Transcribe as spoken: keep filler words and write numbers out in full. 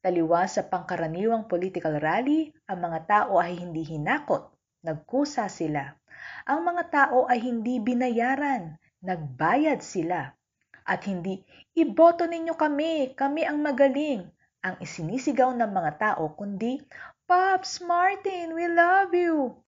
Taliwas sa pangkaraniwang political rally, ang mga tao ay hindi hinakot, nagkusa sila. Ang mga tao ay hindi binayaran, nagbayad sila. At hindi, iboto ninyo kami, kami ang magaling, ang isinisigaw ng mga tao, kundi, Pops Martin, we love you!